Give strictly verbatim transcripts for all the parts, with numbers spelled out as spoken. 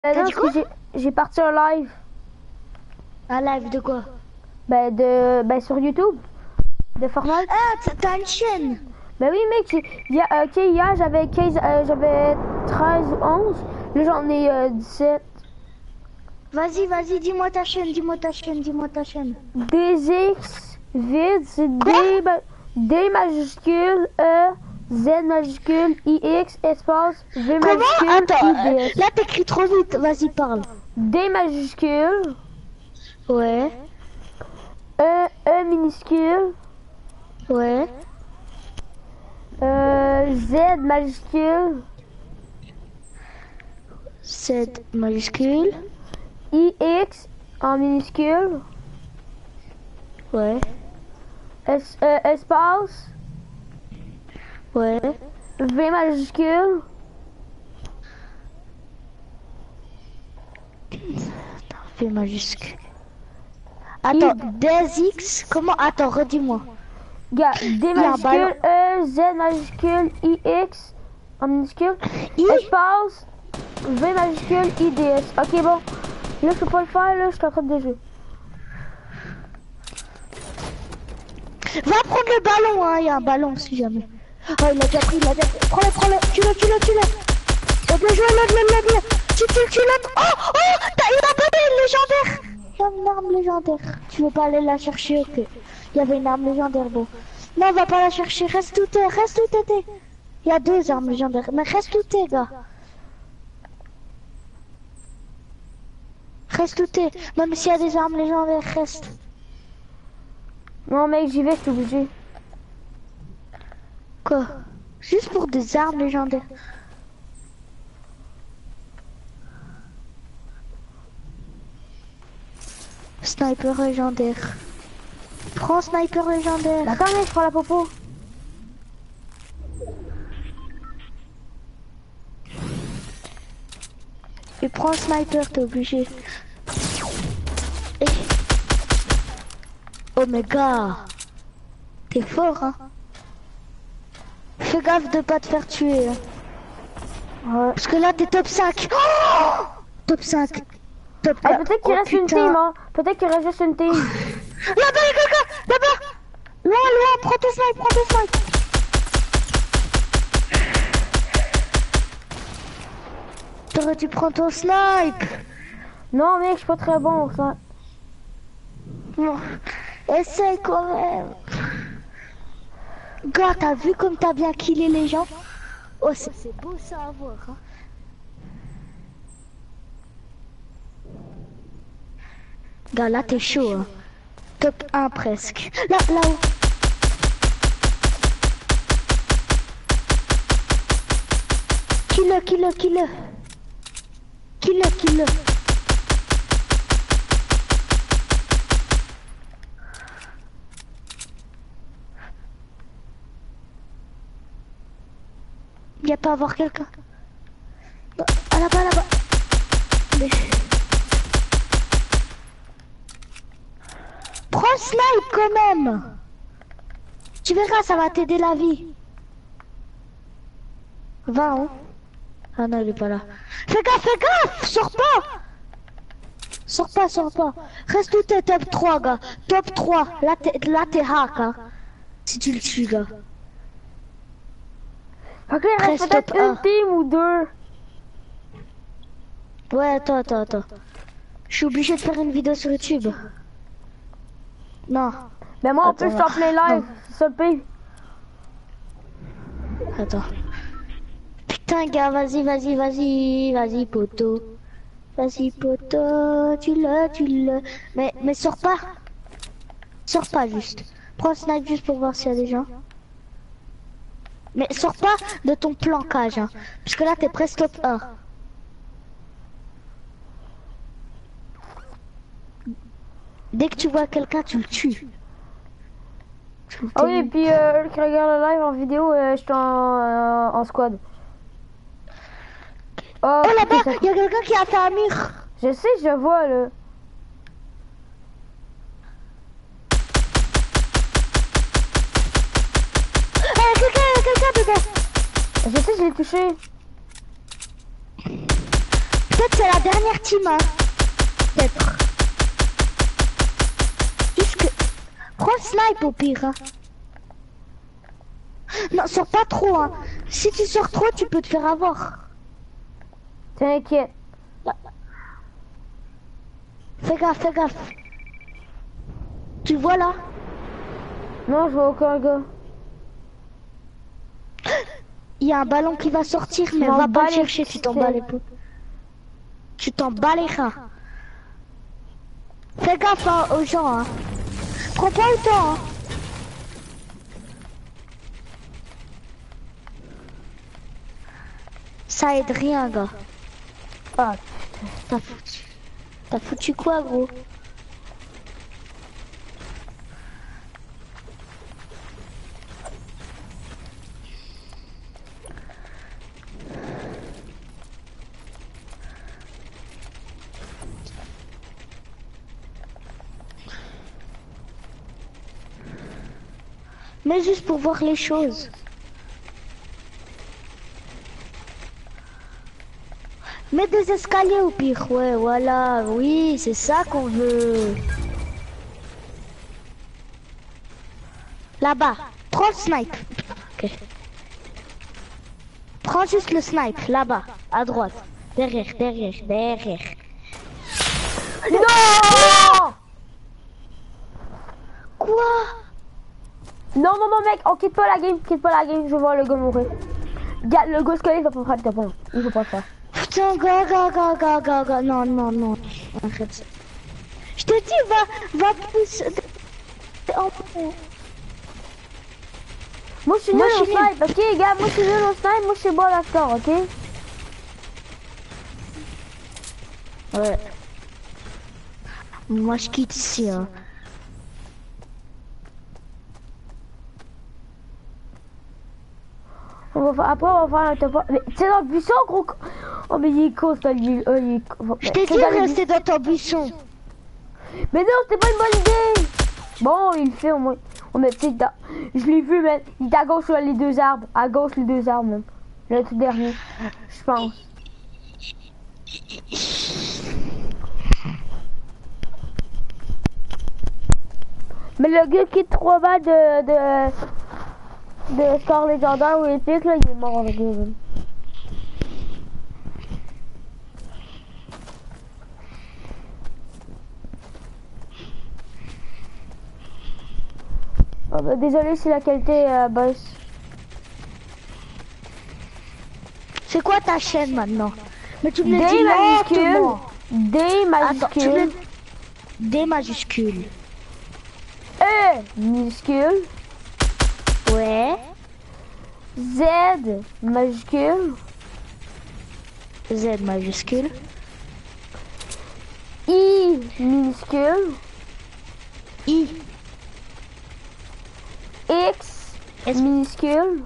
Euh, T'as non, dit parce que quoi? j'ai j'ai parti un live. Un live de quoi? Ben, de, ben sur YouTube. De Fortnite. Ah, t'as- t'as une chaîne. Ben oui, mec, j'ai- il y a, ok, hier j'avais quinze, euh, j'avais treize ou onze. Là j'en ai euh, dix-sept. Vas-y, vas-y, dis-moi ta chaîne, dis-moi ta chaîne, dis-moi ta chaîne. D X vide, c'est D, Quoi? ma- D majuscule, E, Z majuscule, I X, espace, V Comment? majuscule, Attends, I euh, D S. là t'écris trop vite, vas-y, parle. D majuscule, Ouais, E, E minuscule, ouais, euh, Z majuscule, Z majuscule, I X en minuscule, ouais, es, euh, espace, ouais, V majuscule, V majuscule. Attends, des X, comment? Attends, redis-moi. gars, D a un ballon. majuscule, E, Z majuscule, I X en minuscule, I? espace, V majuscule, I D S. Ok, bon. Là, je peux pas le faire, là, je suis en train de jouer. Va prendre le ballon, hein, il y a un ballon si jamais. Oh, il a déjà pris, il a déjà pris. Prends-le, prends-le, tu l'as, tu l'as, tu l'as. Bien joué, l'autre, l'autre, l'autre. Tu tues, tu l'as. Oh, oh, t'as une arme légendaire. Il y a une arme légendaire. Tu veux pas aller la chercher, ok. Il y avait une arme légendaire, bon. Non, on va pas la chercher, reste où t'es, reste où t'étais. Il y a deux armes légendaires, mais reste où t'es, gars. Reste où t'es. Même s'il y a des armes légendaires, reste. Non, mec, j'y vais, je suis obligé. Quoi? Juste pour des armes légendaires. Sniper légendaire. Prends sniper légendaire. Attends, mec, je prends la popo. Et prends sniper, t'es obligé. Et... Oh mes gars. T'es fort, hein. Fais gaffe de pas te faire tuer. Hein. Ouais. Parce que là, t'es top cinq. Oh, top cinq. Top Ah, quatre. peut-être qu'il Oh, reste une putain. team, hein. Peut-être qu'il reste juste une team. Là-bas, il y a quelqu'un. Là-bas. Loin, loin. Prends tes snipes, prends tes snipes. T'aurais dû prendre ton snipe. Non, mec, je suis pas très bon, ça. Non. Essaye quand même. Gars, t'as vu comme t'as bien killé les gens? Oh, c'est c'est beau ça à voir. Hein. Gars, là t'es chaud. Hein. Top un presque. Là, là-haut. Kill-le, kill-le, kill-le. Kill-le, kill-le. Y'a pas à voir quelqu'un. Ah là-bas, là-bas. Mais... Prends le snipe quand même. Tu verras, ça va t'aider la vie. Va, hein. Ah non, il est pas là. Fais gaffe, fais gaffe. Sors pas. Sors pas, sors pas. Reste où t'es, top trois, gars. Top trois. Là, t'es là, t'es hack, hein. Si tu le tues, gars. Fait que là, il reste Reste peut-être top une un. team ou deux. Ouais, attends, attends, attends. Je suis obligé de faire une vidéo sur YouTube. Non. Ben moi, en Attends, plus, je suis en plein live. non. C'est ça le pire. Attends. Putain, gars, vas-y, vas-y, vas-y, vas-y, poteau. Vas-y, poteau, tu l'as, tu l'as. Mais, mais sors pas. Sors pas, juste. Prends snipe juste pour voir s'il y a des gens. Mais sors pas de ton plancage, hein. Parce que là, t'es presque top un. Dès que tu vois quelqu'un, tu le tues. Tu le Ah oui, et tues. puis, euh, eux qui regardent le live en vidéo, euh, je suis en, euh, en squad. Oh, Oh putain, là-bas, ça- il y a quelqu'un qui a fait un mur. je sais, je vois, là. Il y a quelqu'un, il y a quelqu'un dedans. Je sais, je l'ai touché. Putain, Peut-être c'est la dernière team, hein. Peut-être. Jusque... Prends le snipe au pire, hein. Non, sors pas trop, hein. Si tu sors trop, tu peux te faire avoir. T'inquiète. Fais gaffe, fais gaffe. Tu vois là? Non, je vois aucun gars. Il y a un ballon qui va sortir, mais m'en va bats pas le les chercher, tu t'en bats les poules. Tu t'en bats les rats. Fais gaffe hein, aux gens, hein. Prends pas le temps, hein. Ça aide rien, gars. Ah, T'as foutu... T'as foutu quoi, gros? Mais juste pour voir les choses. Mets des escaliers au pire, ouais, voilà, oui, c'est ça qu'on veut. Là-bas, prends le snipe. Ok. Prends juste le snipe, là-bas, à droite. Derrière, derrière, derrière. non! Quoi? Non, non, non, mec, on quitte pas la game, quitte pas la game, je vois le gars mourir. Regarde, le gars squelette, il va pas faire le tapon. Il faut pas le faire. Putain, gars, gars, gars, gars, gars, gars, non, non, non. Arrête ça. Je te dis, va, va plus. Moi, je suis nul au snipe, ok, gars, moi, je suis nul au snipe, moi, je suis bon à la score, ok? Ouais. Moi, je quitte ici, hein. On va faire, après, on va faire un top. Mais c'est dans le buisson, gros. Oh, mais il est con, c'est lui. Oh, il est con. Je t'ai dit de rester dans ton buisson. Mais non, c'était pas une bonne idée. Bon, il le fait au moins. On est peut-être dans... Je l'ai vu, mais il est à gauche sur les deux arbres. À gauche, les deux arbres, même. Le tout dernier, je pense. Mais le gars qui est trois balles de... de... de score légendaire ou épique, là, il est mort, le gars. Oh, bah, désolé si la qualité euh, baisse. C'est quoi ta chaîne maintenant? Mais tu me le D dis majuscule. lentement. D Attends, tu majuscule. me... D majuscule. E minuscule. Ouais. Z majuscule. Z majuscule. I minuscule. I. X minuscule.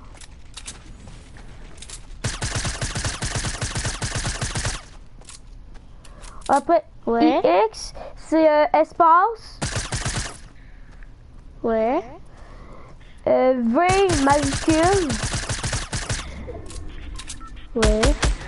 Après, Ouais. X, c'est euh, espace. Ouais. Euh, V majuscule. Ouais.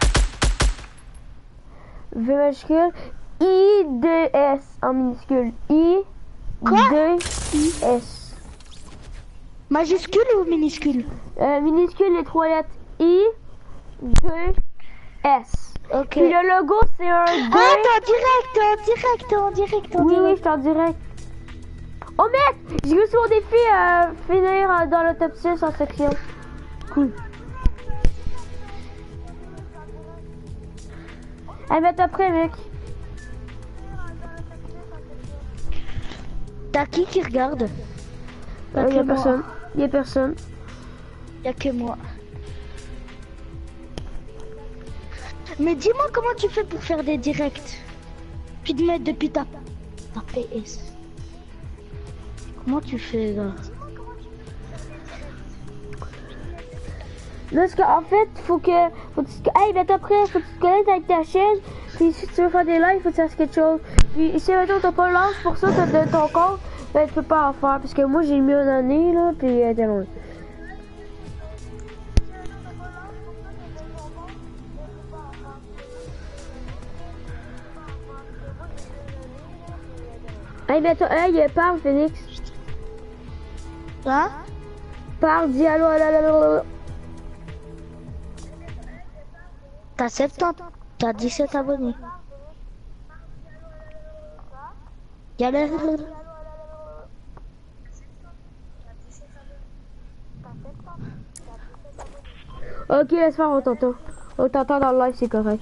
V majuscule. I, D, S en minuscule. I, Quoi? D, S. Majuscule ou minuscule? Euh, minuscule, les trois lettres. I, D, S. Ok. Puis le logo, c'est un D. Ah, t'es en direct, en direct, en direct, en Oui, oui, je direct. suis en direct. Oh mec, j'ai réussi au défi euh, finir euh, dans le top six en section. Cool. Allez, mets après, mec. T'as qui qui regarde? Pas Il que y a moi. personne. Il y a personne. Y'a que moi. Mais dis-moi comment tu fais pour faire des directs. Puis de mettre depuis ta, ta P S. Comment tu fais là? Parce qu'en fait, faut que. Faut que tu... Hey, mets après, faut que tu te connectes avec ta chaîne. Puis si tu veux faire des lives, faut que tu fasses quelque chose. Puis si maintenant t'as pas l'âge pour ça, t'as de ton compte, ben tu peux pas en faire. Parce que moi j'ai mis une année là, puis euh, t'es loin. Hey, mais toi, hey, parle, Phoenix. Hein? Parle, dis allô, allô, allô, allô. T'as soixante-dix, t'as dix-sept abonnés. Y'a le... Ok, laisse faire, on t'entend. On t'entend dans le live, c'est correct.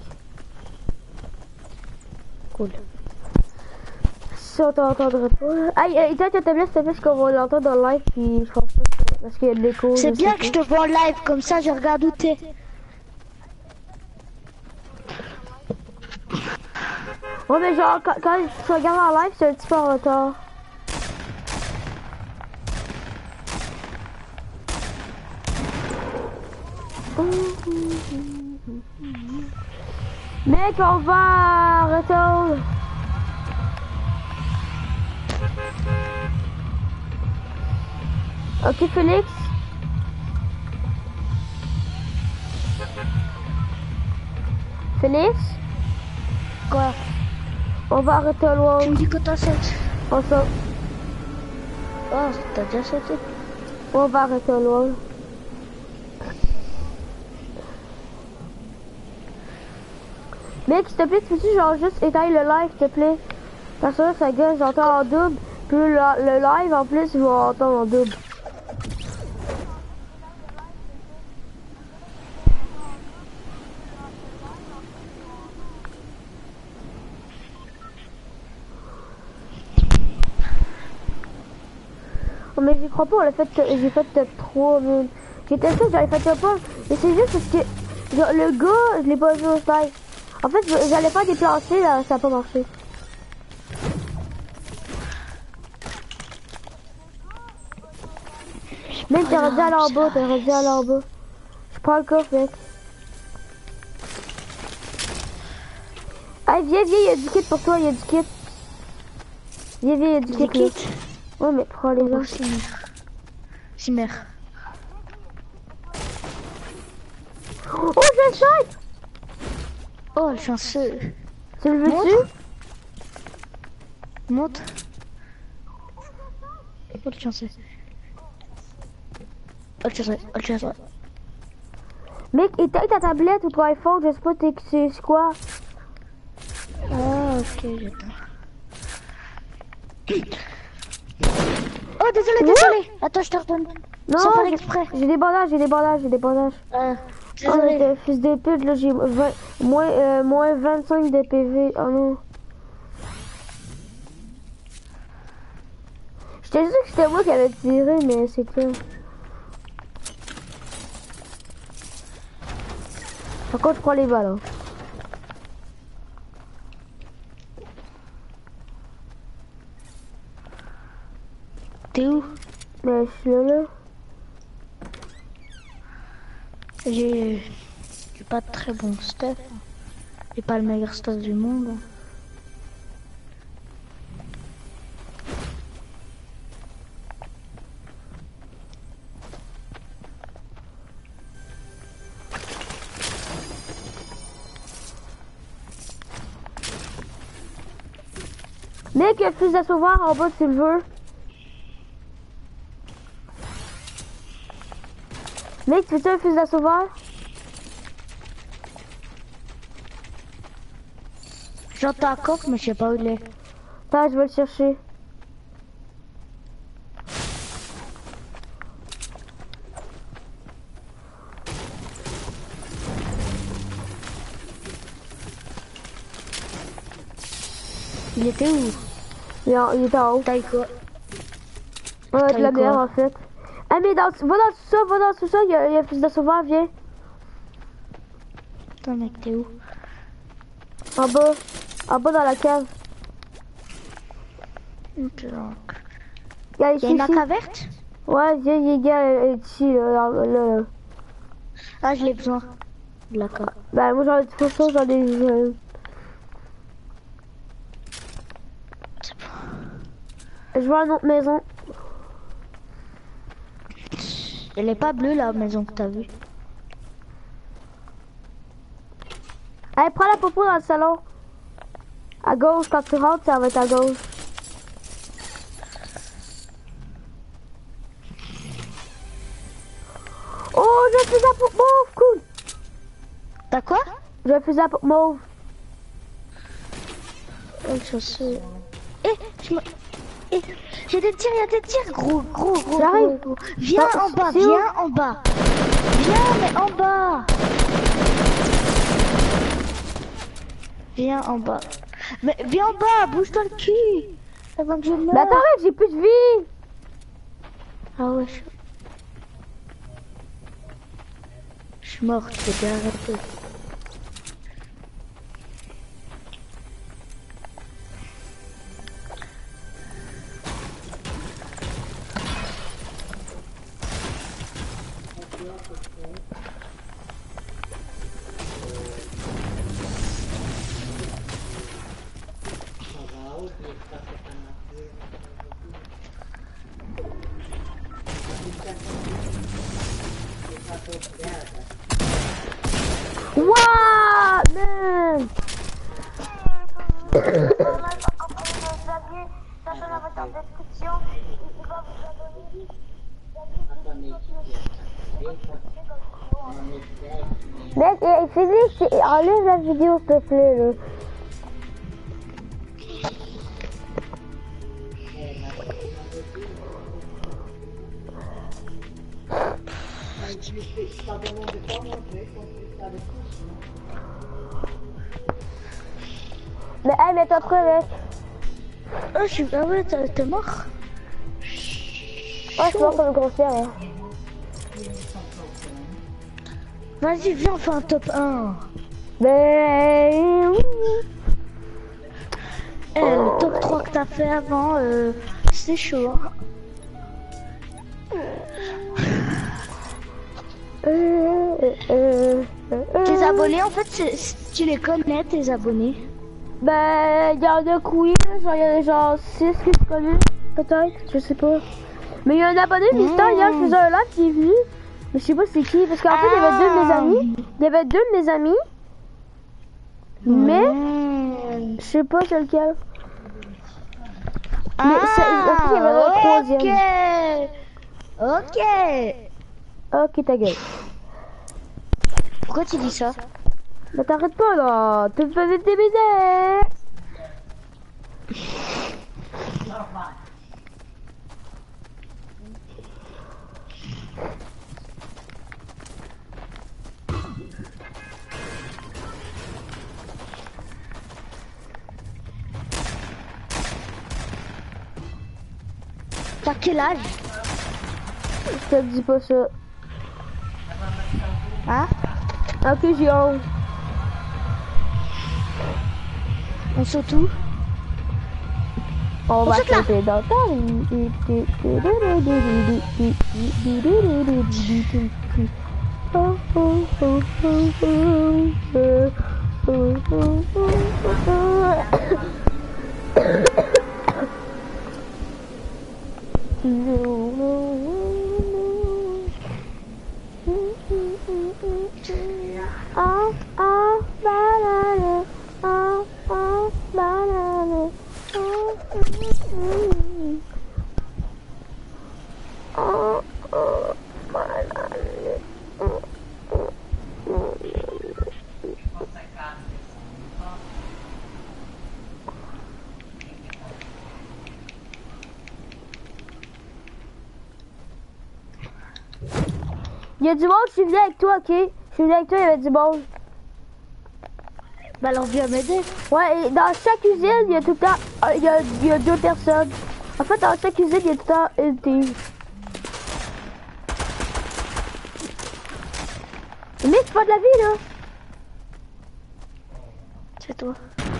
Cool. Si on t'entendrait pas... Hey, hey, toi, ta tablette, s'il te plaît, parce qu'on va l'entendre dans le live, puis je pense pas que... Parce qu'il y a de l'écho. C'est bien que je te vois en live, comme ça je regarde où t'es. Ouais, mais genre, quand, quand tu regardes en live, c'est un petit peu en retard. Mec, on va retourner. Ok, Félix. Félix. Quoi? On va arrêter loin. Tu me dis que t'as sauté. On saute. Oh, t'as déjà sauté. On va arrêter loin. Mec, s'il te plaît, tu peux-tu genre juste éteindre le live, s'il te plaît? Parce que là, ça gueule, j'entends en double. Puis le, le live, en plus, il va entendre en double. Oh, mais j'y crois pas, le fait que j'ai fait top trois, man. J'étais sûr que j'avais fait top un, mais c'est juste parce que genre, le gars, je l'ai pas vu au live. En fait, j'allais pas déplacer, là, ça a pas marché. Même t'aurais dû aller en bas, t'aurais dû aller en bas. Je prends le coffre, mec. Allez, viens, viens, il y a du kit pour toi, il y a du kit. Viens, viens, il y a du kit, là. Ouais, mais prends les gens. Cimer. Oh, je le snipe! Oh, le chanceux. Tu le veux-tu? Monte. Oh, le chanceux. Oh, le chanceux. Oh, le chanceux. Mec, éteins ta tablette ou ton iPhone, je sais pas c'est quoi. Ah, ok, j'attends. Oh, désolé, désolé. Attends, je te redonne. Non, sans faire exprès. J'ai des bandages, j'ai des bandages, j'ai des bandages. Ah, oh, mais désolé. t'es fils de pute, là, j'ai moins, euh, moins vingt-cinq de P V. Oh non. J'étais sûr que c'était moi qui avais tiré, mais c'est clair. Par contre, je prends les balles. Hein. T'es où? Mais je suis là, là. J'ai pas de très bon stuff. J'ai pas le meilleur stuff du monde. Mec, il y a plus de sauveur en bas si tu le veux. Mec, tu veux-tu un fusil à sauveur? J'entends un coffre, mais je sais pas où il est. Attends, je vais le chercher. Il était où? Il, est en, il était en haut. T'as eu quoi? Ouais, de la bière en fait. Ah mais dans, va dans le sous-sol, va dans le sous-sol, il y a, y a un fusil à sauveur, viens. Attends mec, t'es où? En bas. En bas dans la cave. Donc... Il y a, y a une A K verte? Ouais, viens, il y a ici, là, là, là. Ah, je l'ai besoin. D'accord. Bah moi j'en ai trop chaud, j'en ai... Euh... Je vois une autre maison. Elle est pas bleue la maison que t'as vue. Allez, prends la popo dans le salon. À gauche, quand tu rentres, ça va être à gauche. fusil à pompe mauve. Oh, je sais. Eh, je me... Eh, j'ai des tirs, il y a des tirs, gros, gros, gros, J'arrive. gros, gros. Viens Non, en bas, c'est où? viens en bas. Viens, mais en bas. Viens en bas. Mais viens en bas, bouge-toi le cul. Avant que je meure. Mais attends, mec, j'ai plus de vie. Ah ouais, je... Je suis morte, je vais bien arrêter. Wouah, man. Mec, eh, Félix, enlève la vidéo s'il te plaît là. Mais hey, mets-toi prêt, mec. Oh, je suis... Ah ouais, t'es mort. Ouais, je suis mort comme une grossière. Hein. Vas-y, viens, on fait un top un. Ben oui. Eh, le top trois que t'as fait avant, euh, c'est chaud. Hein. Euh, euh, euh, Tes abonnés, en fait, c'est- c'est- tu les connais, tes abonnés? Ben, il y en a que oui, là, genre, il y en a genre six que je connais, peut-être, je sais pas. Mais il y a un abonné visiteur, hier, je faisais un live qui est venu, mais je sais pas c'est qui, parce qu'en fait, il y avait deux de mes amis, il y avait deux de mes amis, mais, Mmh. je sais pas c'est lequel. Ah, c'est- en fait, il y avait un troisième. Ok. Ok. Ok, ta gueule. Pourquoi tu dis ça? Bah t'arrêtes pas là, tu me fais des baiser. T'as quel âge? Je te dis pas ça. Hein? Ok, j'ai honte. On saute où? On va saute là. sauter dans ta Ah, ah, banana, ah, ah, banana, ah, mm, ah, ah, banana, Il y a du monde, je suis venu avec toi, ok? Je suis venu avec toi, il y avait du monde. Bah alors viens m'aider. Ouais, et dans chaque usine, il y a tout le temps, euh, il y a, il y a deux personnes. En fait, dans chaque usine, il y a tout le temps une team. Mais c'est pas de la vie, là. C'est toi.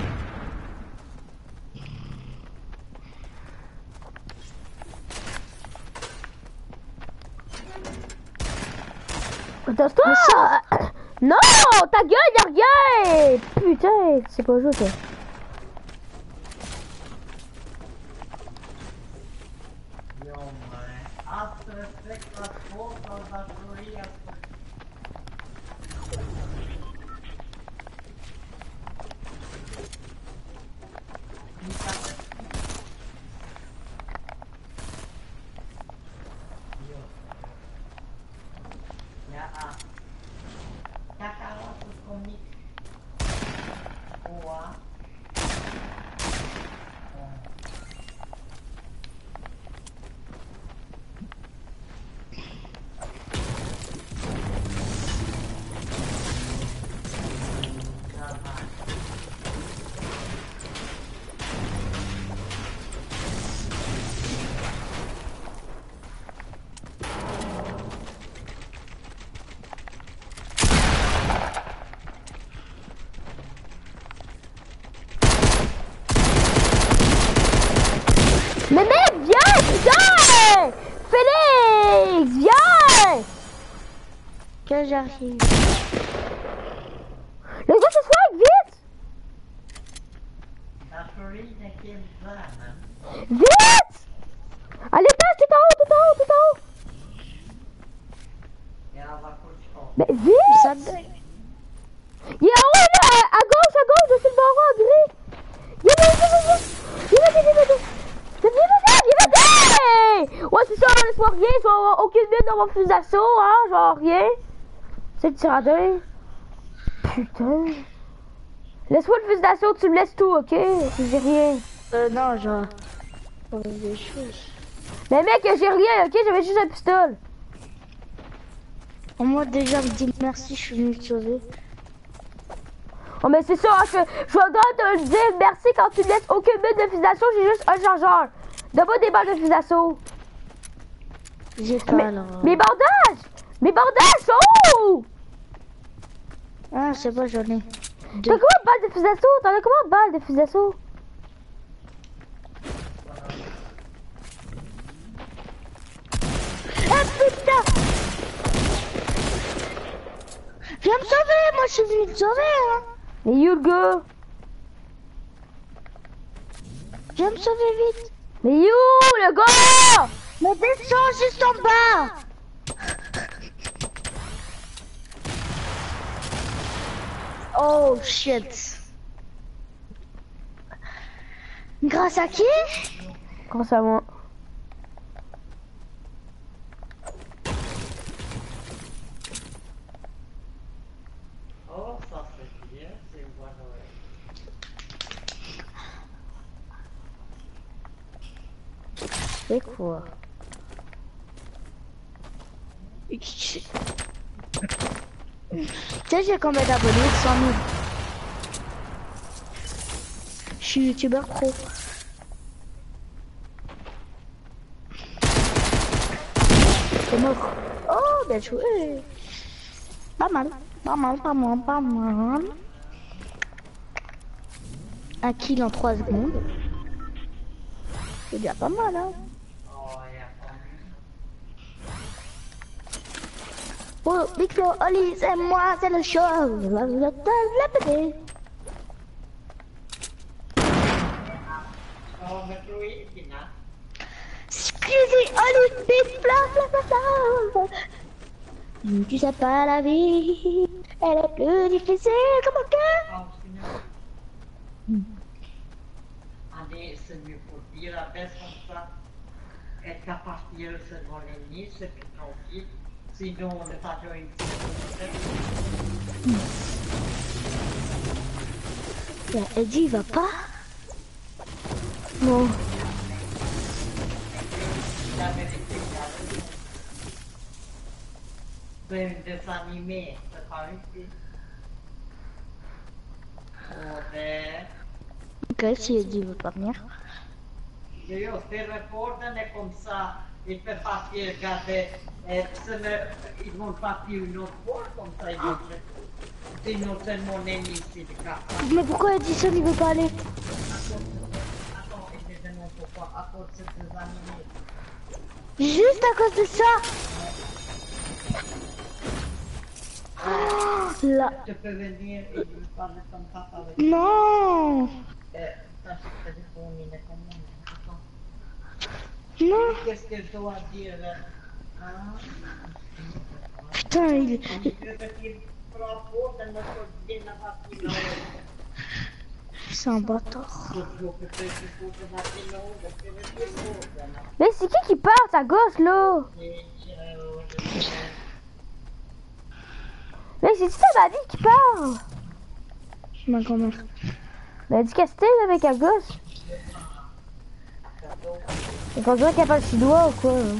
Attends-toi! Non! Ta gueule, y'a rien! Putain, c'est pas joué, ça. Mais mec, viens, putain! Félix, viens! Que j'arrive. Le gars, ce soir, vite! Vite! À l'étage, tout en haut, tout en haut, tout en haut! Mais vite! Ça... Il est en haut, là, à gauche, à gauche, dessus le barreau en gris! Viens, viens, viens, viens! Viens, viens, viens, viens! Viens, viens, viens, viens! Ouais, c'est ça, laisse-moi rien, je vais avoir aucune mine dans mon fusil d'assaut, hein, genre rien. C'est le tir à deux. Putain. Laisse-moi le fusil d'assaut, tu me laisses tout, ok? J'ai rien. Euh, non, genre... On a des choses. Mais mec, j'ai rien, ok? J'avais juste un pistolet. Au moins, déjà, me dit merci, je suis venu te sauver. Oh, mais c'est ça, hein, je, je dois te le dire merci quand tu me laisses aucune mine de fusil d'assaut, j'ai juste un chargeur. Donne-moi des balles de fusil d'assaut. J'ai pas, Mais, alors... mes bandages! Mes bandages sont où? Ah, c'est pas, j'en ai. T'as combien de balles de fusil d'assaut? T'en as combien de balles de fusil d'assaut? Ah putain! Viens me sauver, moi je suis venu te sauver, hein! Mais you le gars? Viens me sauver vite! Mais you le gars? Mais descends juste en bas! Oh shit! Grâce à qui? Grâce à moi. Oh, ça c'est bien, c'est moi Noël. C'est quoi? Tu sais, j'ai combien d'abonnés? cent mille. Je suis youtubeur pro. C'est mort. Oh, bien joué. Pas mal. Pas mal, pas mal, pas mal. Un kill en trois secondes. C'est déjà pas mal, hein. Oh, il y a pas Oh, Big Flo, Oli, c'est moi, c'est le show. La, la, la, la, la, Oh, mais oui, il y a. Excusez, Oli, Big Flo, bla, bla, bla. Tu sais pas la vie, elle est plus difficile que mon cœur. Oh, sinon. Allez, c'est mieux pour dire la baisse comme ça. Être capable de dire seulement l'ennemi, c'est plus tranquille. Sinon, on n'est pas joué une Tiens, Eddie, il va pas? Non. La vérité, c'est un dessin animé, c'est pas ici. Oh, ben. Ok, si Eddie veut pas venir. Io, io, se il reporter è come ça, il peut partir regarder, et ils vont partir une autre fois, comme ça, ils vont sinon c'est mon ennemi ici, le cas. Mais pourquoi Edison il veut pas aller? Attends, il me demande pourquoi, à cause de ces animés. Juste à cause de ça? Oh, là. Tu peux venir et je veux parler comme ça avec Non. euh, ça, je te réponds, il est comme moi. Non. Qu'est-ce que je dois dire? Hein? Putain, il... C'est un bâtard. Mais c'est qui qui parle, sa gosse là? Mais c'est ça ma vie qui parle? Ma grand-mère. Mais dis qu'est-ce que c'était avec la gosse? C'est qu'on dirait qu'elle parle chinois ou quoi? Hein?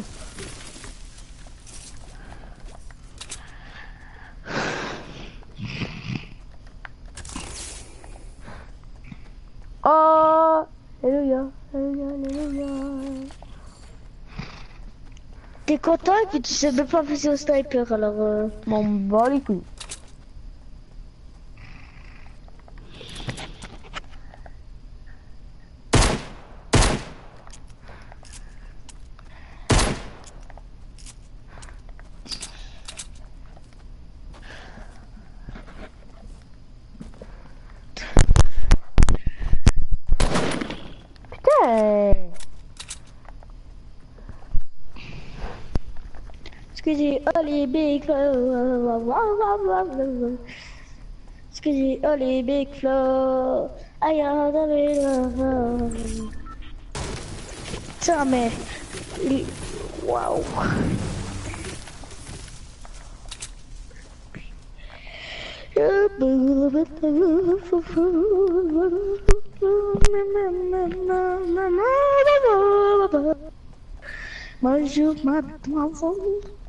Oh, alléluia, alléluia, alléluia. T'es content et puis tu sais même pas viser au sniper alors euh... Bon, bah les couilles. Squeezie, Oli, Big Flow. Squeezie, Oli, Big Flow. I am the Tiens, mais... Waouh. Bonjour, mademoiselle.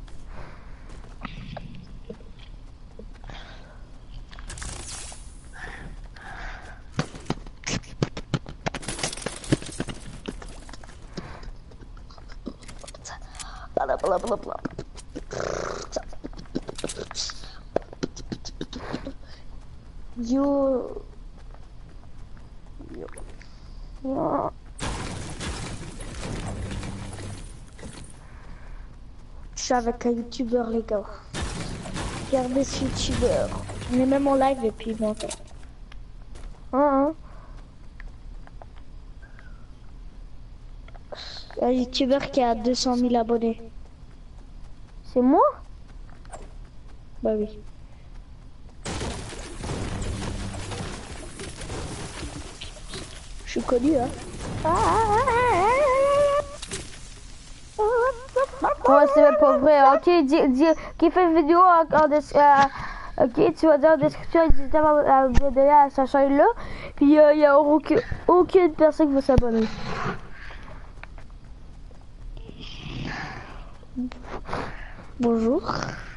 Blah, blah, blah, blah. Yo. Yo. Yo. Je suis avec un youtubeur, les gars. Regardez ce youtubeur. On est même en live et puis bon. Hein, hein. Un youtubeur qui a deux cent mille abonnés. C'est moi? Bah oui. Je suis connu, hein. Ouais, c'est même pas vrai. Ok, dis, dis, qui fait une vidéo en, en des, euh, ok, tu vas dire en description exactement à me donner à sa chaîne là. Puis il euh, y a aucune, aucune personne qui va s'abonner. Bonjour.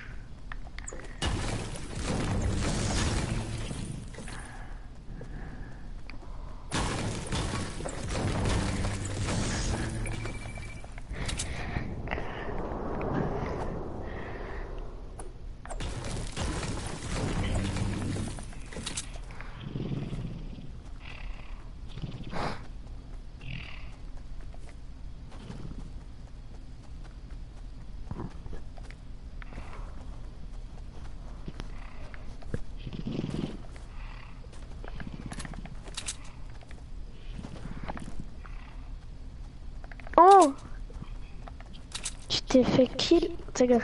Oh! Tu t'es fait kill, c'est grave.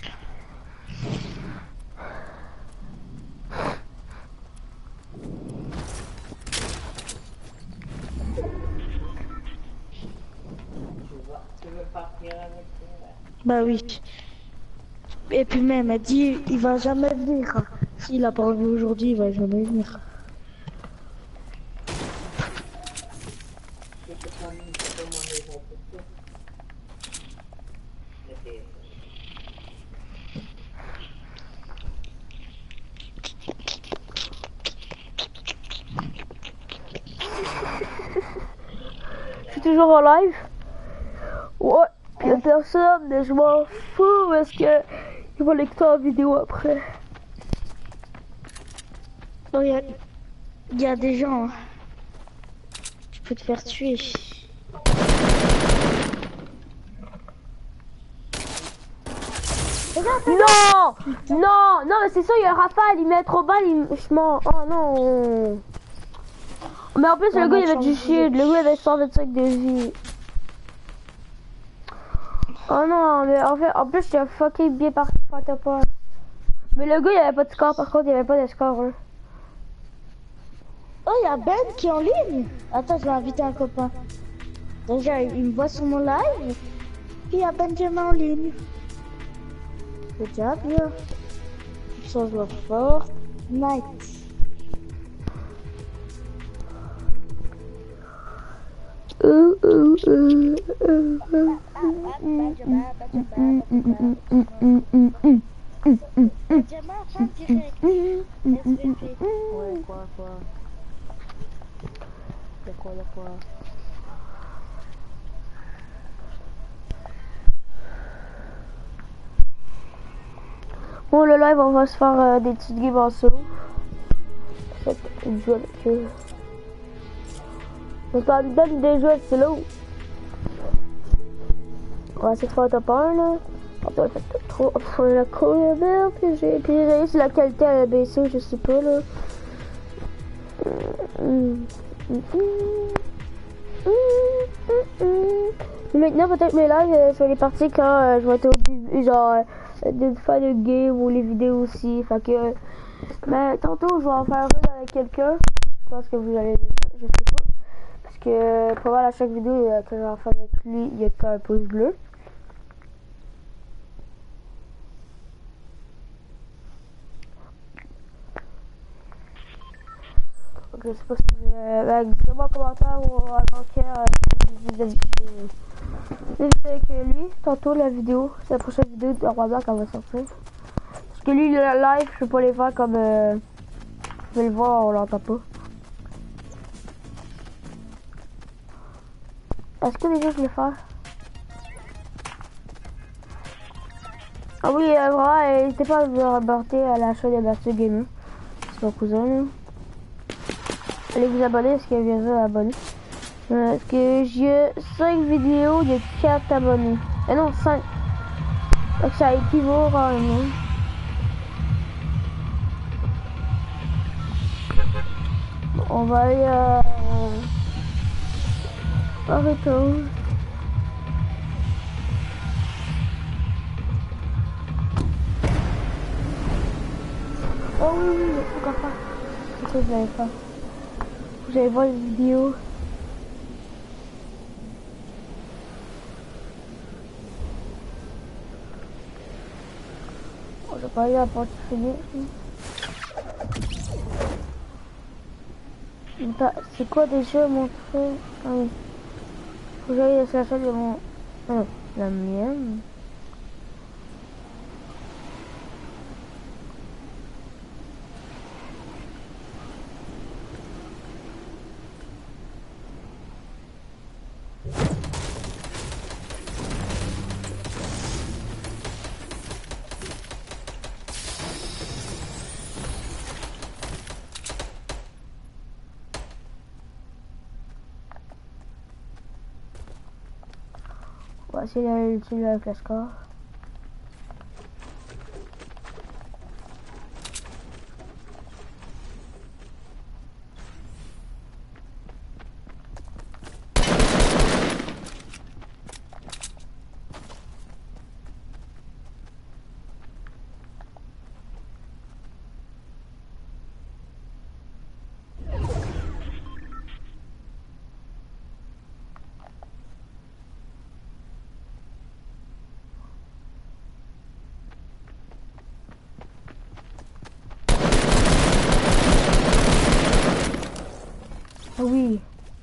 Bah oui. Et puis même, elle dit, il va jamais venir. S'il a pas envie aujourd'hui, il va jamais venir. Je suis toujours en live. Ouais, pis y'a personne, mais je m'en fous parce que il va l'écouter en vidéo après. Oh, il y a, y a des gens. Hein. Tu peux te faire tuer. Non! Non! Non, mais c'est sûr, il y a Raphaël, il met trop balle, il... je m'en... Oh non! Mais en plus, Ouais, le gars, il moi, avait du shield, le gars, il avait cent vingt-cinq de vie. Oh non, mais en fait, en plus, j'étais fucking bien parti par ta part. Mais le gars, il avait pas de score, par contre, il avait pas de score, hein. Oh, il y a Ben qui est en ligne. Attends, je vais inviter un copain. Déjà, il me voit sur mon live. Puis il y a Benjamin en ligne. C'est déjà bien. Ça joue fort. Night. Euh, euh, euh, euh, euh. Benjamin, fin direct. S V P. Ouais, quoi, quoi. Y'a quoi, y'a quoi. Bon, le live, on va se faire euh, des petites games en solo. Ça va être une joie avec eux. Donc, on me donne des jeux solo. On va essayer de faire top un, là. On va faire trop. On a la couleur, puis j'ai. Puis j'ai si la qualité à la baisser, je sais pas, là. Et maintenant, peut-être mes lives euh, sur les parties quand euh, je vais être au début, genre, euh, de faire le game ou les vidéos aussi. Fait que, euh, mais tantôt, je vais en faire une avec quelqu'un. Je pense que vous allez, je sais pas. Parce que, euh, pour voir à chaque vidéo euh, que je vais en faire avec lui, il y a pas un pouce bleu. Donc, je sais pas si, euh, ben, dites-moi en commentaire ou en commentaire euh, si vous avez vu avec lui, tantôt la vidéo, c'est la prochaine vidéo de Roblox qu'elle va sortir. Parce que lui, le live, je peux pas les faire comme, euh, je vais le voir, on l'entend pas. Est-ce que déjà je vais faire? Ah oui, euh, vraiment, euh, n'hésitez pas à vous reporter à la chaîne de Mathieu Gamer. C'est mon cousin, là. Allez vous abonner, parce qu'il y a bien ça à abonner. Euh, parce que j'ai cinq vidéos, il y a quatre abonnés. Eh non, cinq. Donc ça équivaut à un nom. Bon, on va aller à... Arrêtons. Oh oui, oui, pourquoi pas. C'est ça que j'avais pas. J'allais voir les vidéos. Oh, j'ai pas eu la porte finie. C'est quoi déjà mon truc? Ah oui. Faut que j'aille sur la chaîne de mon... Oh, la mienne. On va essayer d'aller l'utiliser avec la score. Ah oui.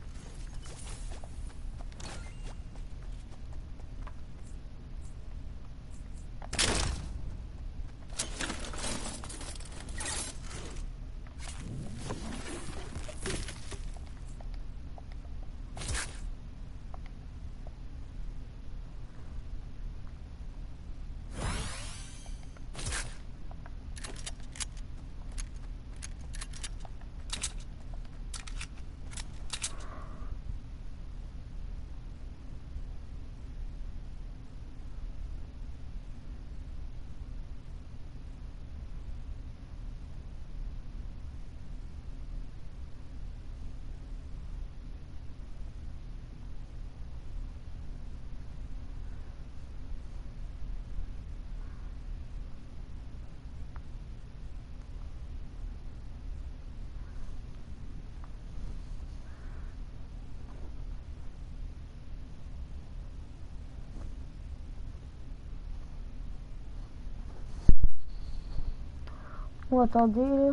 Bon, attendez là.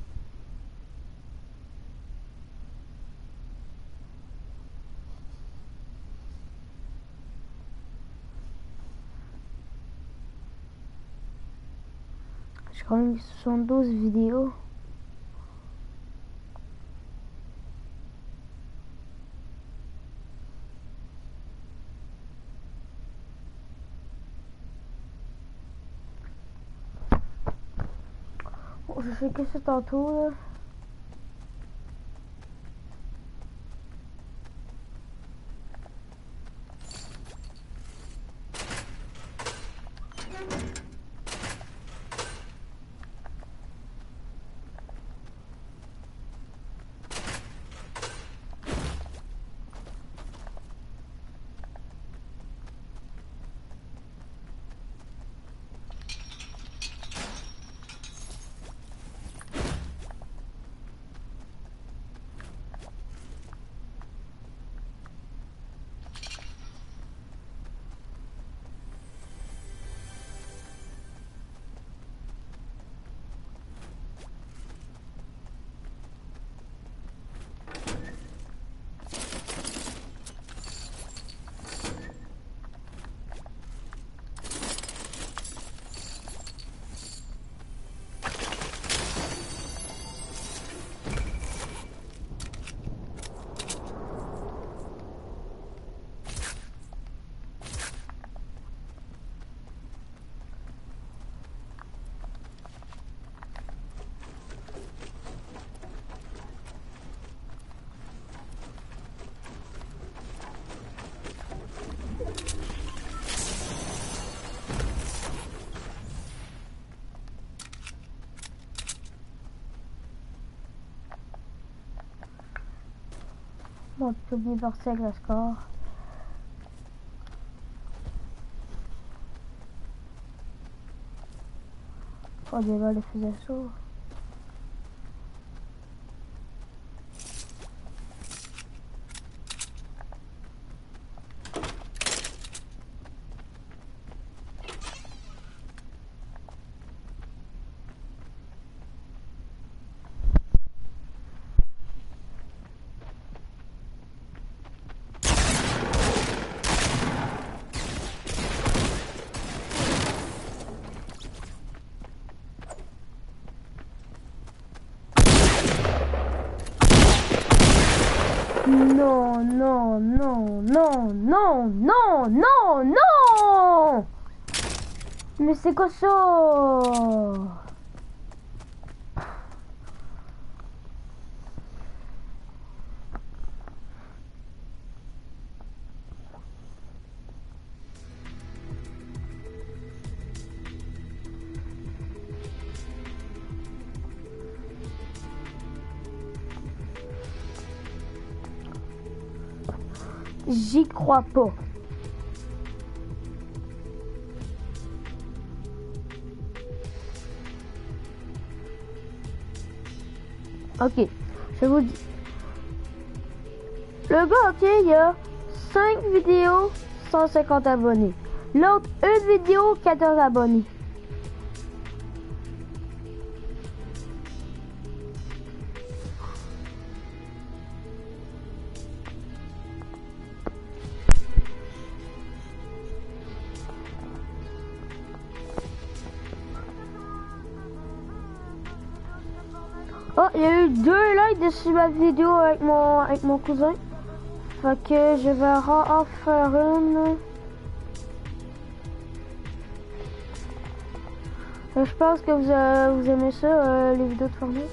J'ai quand même soixante-douze vidéos. Bon, je fais que ça tantôt là. Bon, tu oublies de partir avec le score. Oh, des balles de fusil d'assaut. Non, non, non, non, non, non, non, non! Mais c'est quoi ça? J'y crois pas. Ok, je vous dis. Le gars, ok, il y a cinq vidéos, cent cinquante abonnés. L'autre, une vidéo, quatorze abonnés. Oh, il y a eu deux likes dessus ma vidéo avec mon avec mon cousin. Fait que je vais en faire une. Euh, Je pense que vous, euh, vous aimez ça, euh, les vidéos de Fortnite.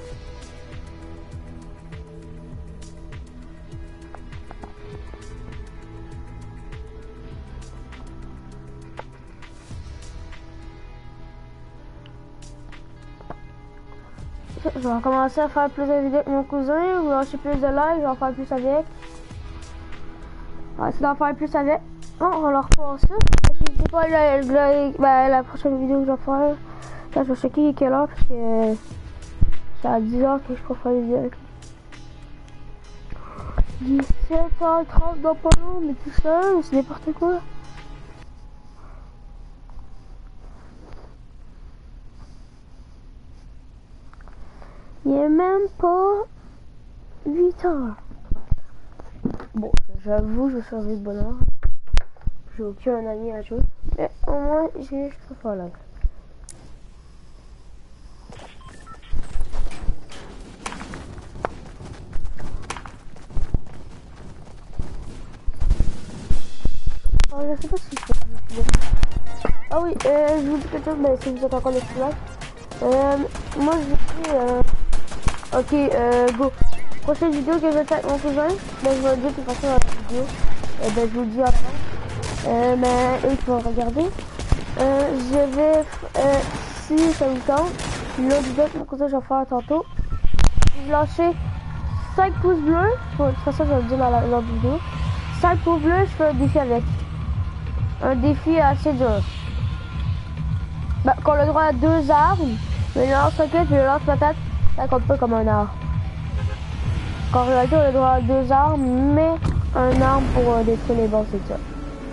Je vais commencer à faire plus de vidéos avec mon cousin, ou lâcher plus de live, je vais en faire plus avec. On va essayer d'en faire plus avec. Bon, on leur repasse ça. N'hésitez pas la, la, ben, la prochaine vidéo que je vais faire. Là, je vais checker quelle heure parce que euh, c'est à dix heures que je peux faire les vidéos avec lui. dix-sept heures trente dans pas long, mais tout ça, c'est n'importe quoi. Il est même pas huit heures. Bon, j'avoue, je serai de bonne heure. J'ai aucun ami à jouer. Mais au moins, j'ai, je peux faire live. Oh, je sais pas si je peux. Ah oui, euh, je vous dis quelque chose, mais si vous êtes encore le live. Euh, moi, je vous dis, euh, ok, euh, go. Prochaine vidéo que je vais faire avec mon cousin, ben je vais le dire de toute façon dans la vidéo. Euh, ben je vous le dis après. Euh, mais eux qui vont regarder. Euh, je vais, euh, si ça vous tente, l'autre vidéo que mon cousin je vais faire tantôt. Je vais lâcher cinq pouces bleus. Bon, de toute façon, je vais le dire dans l'autre vidéo. cinq pouces bleus, je fais un défi avec. Un défi assez dur. Ben, qu'on a le droit à deux armes. Mais le lance-roquette et le lance-patate, ça compte pas comme un arme. Quand en réalité, on a le droit à deux armes, mais un arme pour euh, détruire les boss et ça.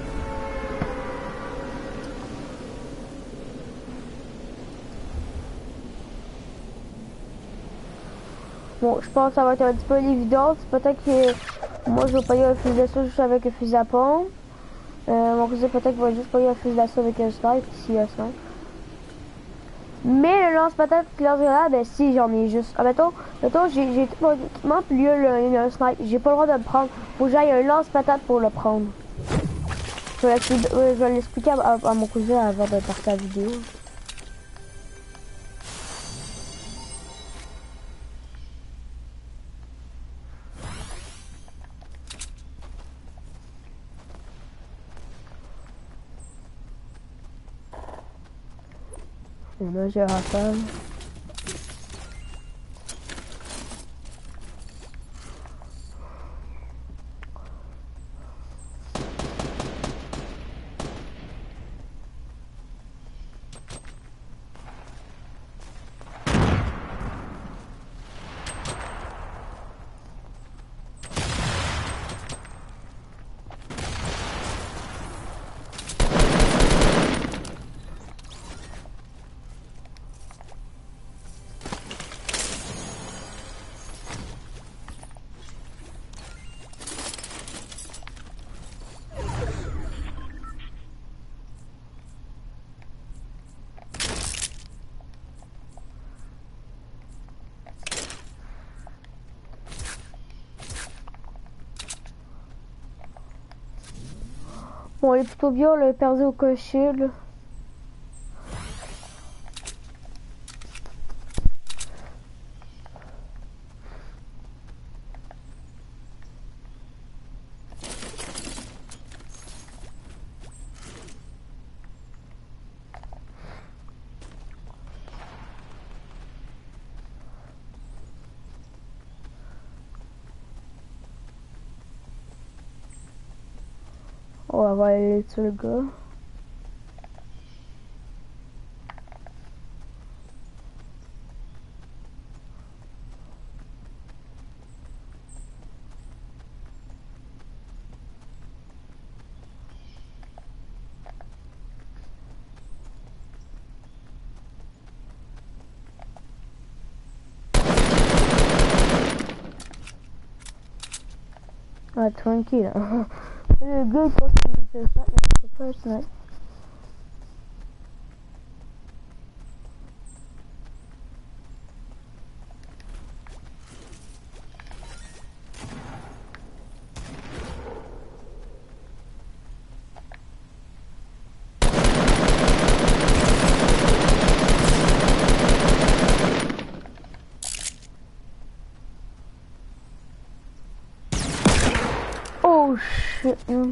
Bon, je pense que ça va être un petit peu évident. Peut-être que moi, je vais payer un fusil d'assaut juste avec un fusil à pompe. Euh, mon cousin peut-être qu'il va juste payer un fusil d'assaut avec un snipe, si un snipe. Mais le lance-patate qui lance là, ben si j'en ai juste. Ah, mettons, mettons j'ai j'ai tout mon équipement, puis lui, il y a un snipe. J'ai pas le droit de le prendre. Faut que j'aille un lance-patate pour le prendre. Je vais l'expliquer à, à, à mon cousin avant de partir la vidéo. Et moi j'ai Raphaël. Bon, il est plutôt bien, on l'a perdu au cocher, là. On va aller sur le gars. Ah, tranquille. Le gars, il pense qu'il se sent, mais c'est pas ça. Oh shit, man.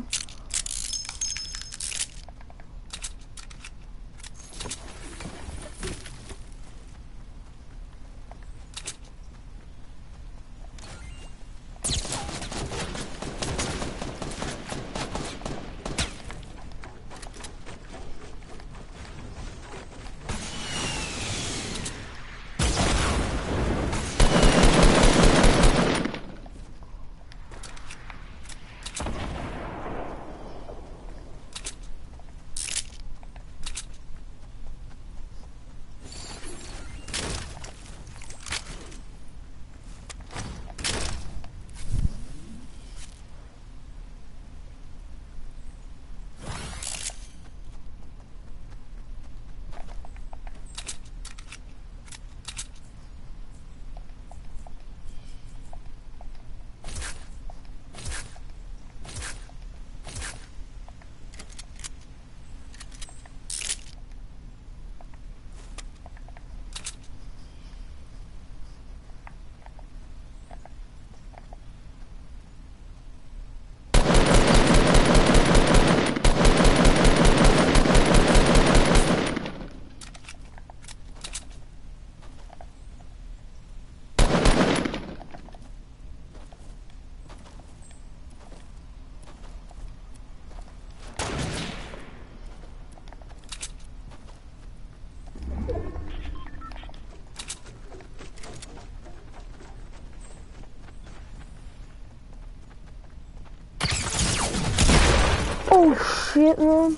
Oh shit, man.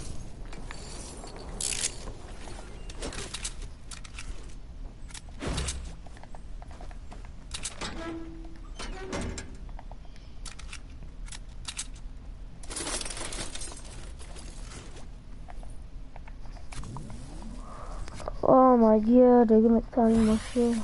Oh my god, they're gonna tell me my shit.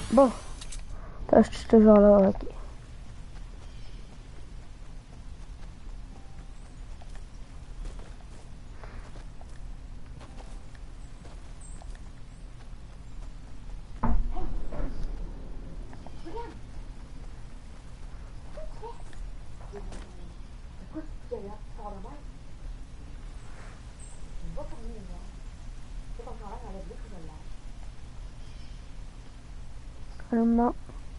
Bon. Attends, je suis toujours là, ok. Non.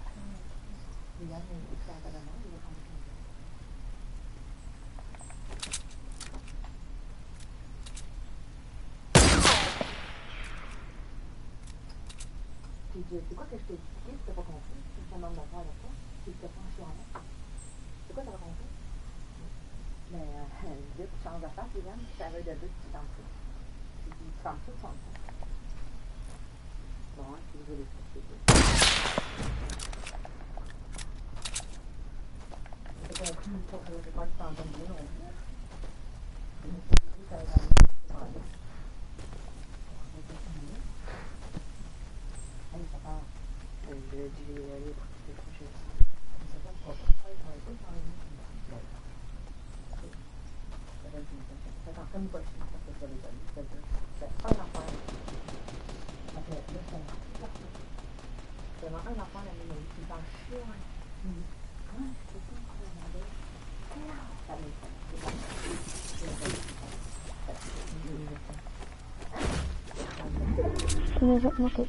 C'est quoi que je t'ai expliqué, tu t'as pas compris? Tu te demandes d'affaires avec toi, tu t'es pas chiant. C'est quoi t'as pas compris? Mais, euh, je dis, tu changes d'affaires, tu viens, tu savais de deux, tu t'en fous. Tu dis, tu t'en fous, tu t'en fous. Bon, hein, si vous voulez expliquer. C'est pas plus, je pense que je pense que tu t'entends bien non plus. Ça va aller. Allez, ça part. Je dis, allez, pour que tu te couches. Ça va pas. Attends, comme pas si ça fait pas les amis. C'est un affaire. Ça fait là, c'est c'est vraiment un affaire la nuit. Tu t'en chies, ouais. Comment je peux pas demander? Ça m'étonne. Ok.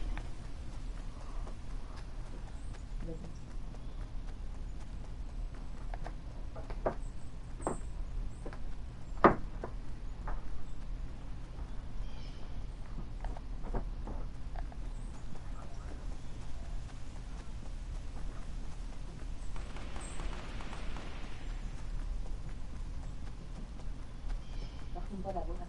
Pas la bonne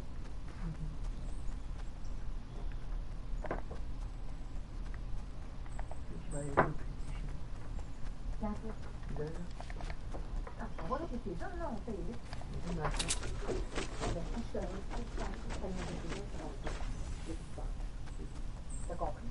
je vais aller au petit chien. C'est un peu. Deux. Ah, on va là, c'est ça, là, on fait les vite. Oui, ma fille. Si je te laisse, si je t'en prie, ça nous fait bien, ça va être. C'est tout ça. T'as compris?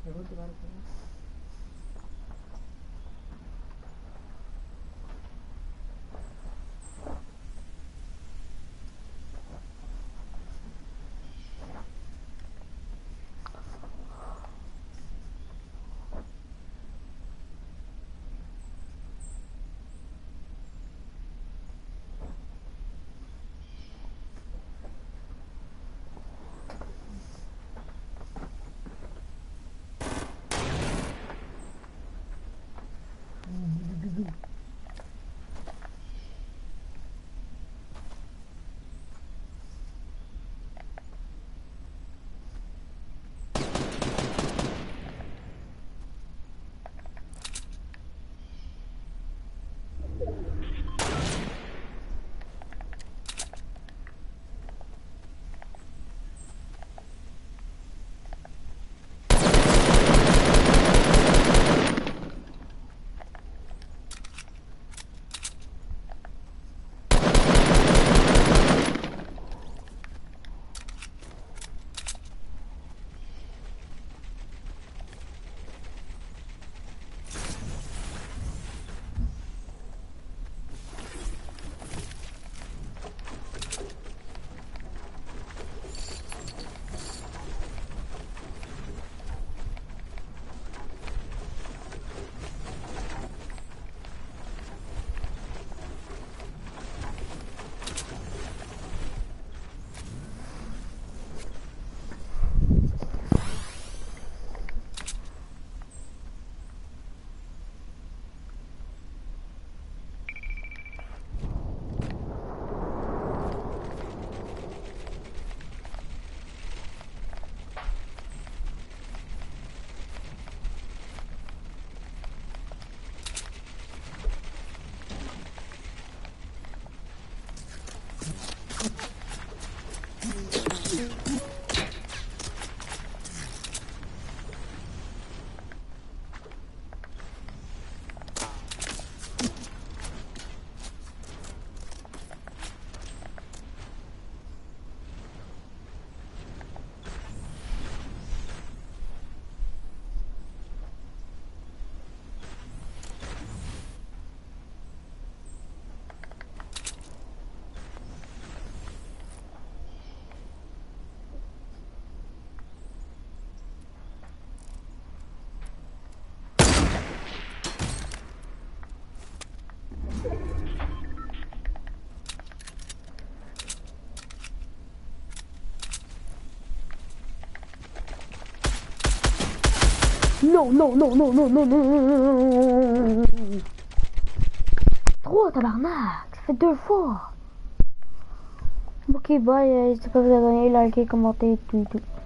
Non, non, non, non, non, non, non. Trois, tabarnak. Ça fait deux fois. Ok, bye. J'espère que vous avez liké, commenté, tout, tout.